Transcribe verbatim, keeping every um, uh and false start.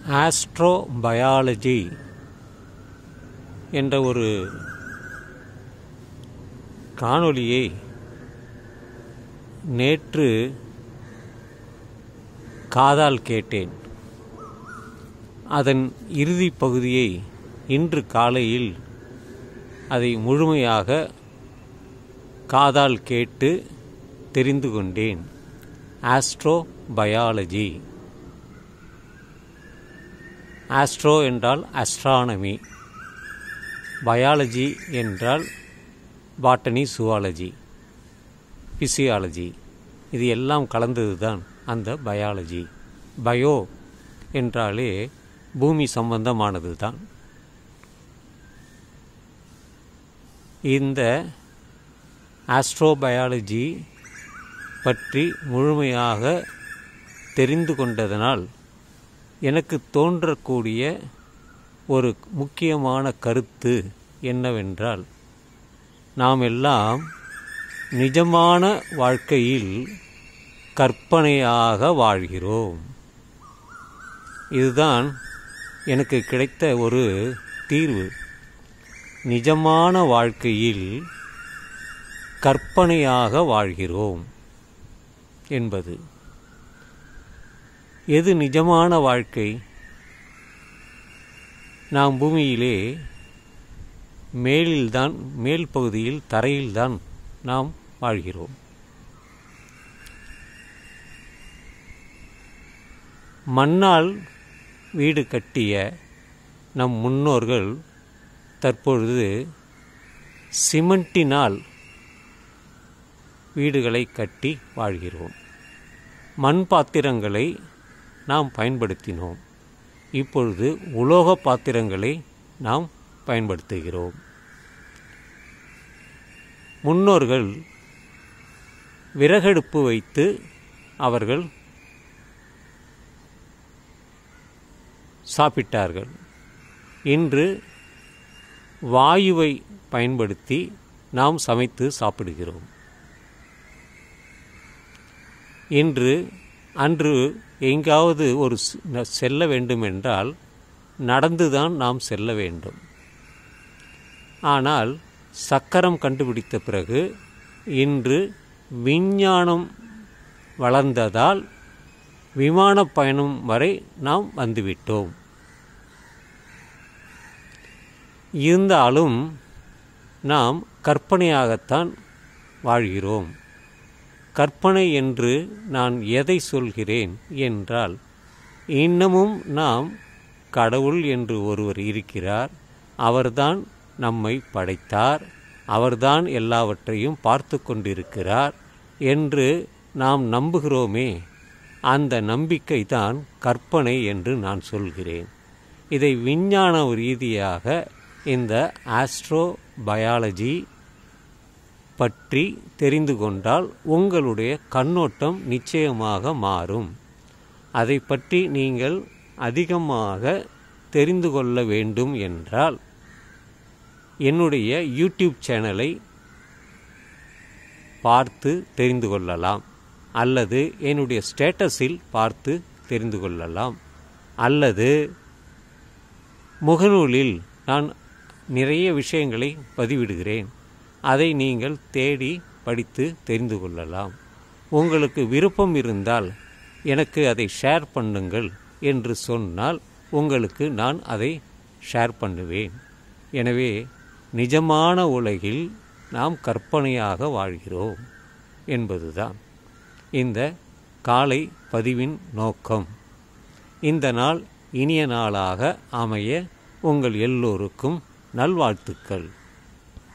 Astrobiology என்ற ஒரு காணொளியை நேற்று காதால் கேட்டேன். அதன் இறுதி பகுதியை இன்று காலையில் அதை முழுமையாக காதால் கேட்டு தெரிந்து கொண்டேன். ஆஸ்ட்ரோபயாலஜி, ஆஸ்ட்ரோ என்றால் அஸ்ட்ரானமி, பயாலஜி என்றால் பாட்டனி, சுவாலஜி, பிசியாலஜி, இது எல்லாம் கலந்தது தான் அந்த பயாலஜி. பயோ என்றாலே பூமி சம்பந்தமானது தான். இந்த ஆஸ்ட்ரோபயாலஜி பற்றி முழுமையாக தெரிந்து கொண்டதனால் எனக்கு தோன்றக்கூடிய ஒரு முக்கியமான கருத்து என்னவென்றால், நாம் எல்லாம் நிஜமான வாழ்க்கையில் கற்பனையாக வாழ்கிறோம். இதுதான் எனக்கு கிடைத்த ஒரு தீர்வு. நிஜமான வாழ்க்கையில் கற்பனையாக வாழ்கிறோம் என்பது. எது நிஜமான வாழ்க்கை? நாம் பூமியிலே மேலில்தான், மேல் பகுதியில் தரையில்தான் நாம் வாழ்கிறோம். மண்ணால் வீடு கட்டிய நம் முன்னோர்கள் தற்பொழுது சிமெண்டினால் வீடுகளை கட்டி வாழ்கிறோம். மண் பாத்திரங்களை நாம் பயன்படுத்தினோம். இப்பொழுது உலோக பாத்திரங்களை நாம் பயன்படுத்துகிறோம். முன்னோர்கள் விறகடுப்பு வைத்து அவர்கள் சாப்பிட்டார்கள். இன்று வாயுவை பயன்படுத்தி நாம் சமைத்து சாப்பிடுகிறோம். இன்று அன்று எங்காவது ஒரு செல்ல வேண்டுமென்றால் நடந்துதான் நாம் செல்ல வேண்டும். ஆனால் சக்கரம் கண்டுபிடித்த பிறகு இன்று விஞ்ஞானம் வளர்ந்ததால் விமான பயணம் வரை நாம் வந்துவிட்டோம். இருந்தாலும் நாம் கற்பனையாகத்தான் வாழ்கிறோம். கற்பனை என்று நான் எதை சொல்கிறேன் என்றால், இன்னமும் நாம் கடவுள் என்று ஒருவர் இருக்கிறார், அவர்தான் நம்மை படைத்தார், அவர்தான் எல்லாவற்றையும் பார்த்து கொண்டிருக்கிறார் என்று நாம் நம்புகிறோமே, அந்த நம்பிக்கை தான் கற்பனை என்று நான் சொல்கிறேன். இதை விஞ்ஞான ரீதியாக இந்த ஆஸ்ட்ரோபயாலஜி பற்றி தெரிந்து கொண்டால் உங்களுடைய கண்ணோட்டம் நிச்சயமாக மாறும். அதை பற்றி நீங்கள் அதிகமாக தெரிந்து கொள்ள வேண்டும் என்றால் என்னுடைய யூடியூப் சேனலை பார்த்து தெரிந்து கொள்ளலாம், அல்லது என்னுடைய ஸ்டேட்டஸில் பார்த்து தெரிந்து கொள்ளலாம், அல்லது முகநூலில் நான் நிறைய விஷயங்களை பதிவிடுகிறேன், அதை நீங்கள் தேடி படித்து தெரிந்து கொள்ளலாம். உங்களுக்கு விருப்பம் இருந்தால் எனக்கு அதை ஷேர் பண்ணுங்கள் என்று சொன்னால் உங்களுக்கு நான் அதை ஷேர் பண்ணுவேன். எனவே நிஜமான உலகில் நாம் கற்பனையாக வாழ்கிறோம் என்பதுதான் இந்த காலை பதிவின் நோக்கம். இந்த நாள் இனிய நாளாக அமைய உங்கள் எல்லோருக்கும் நல்வாழ்த்துக்கள்.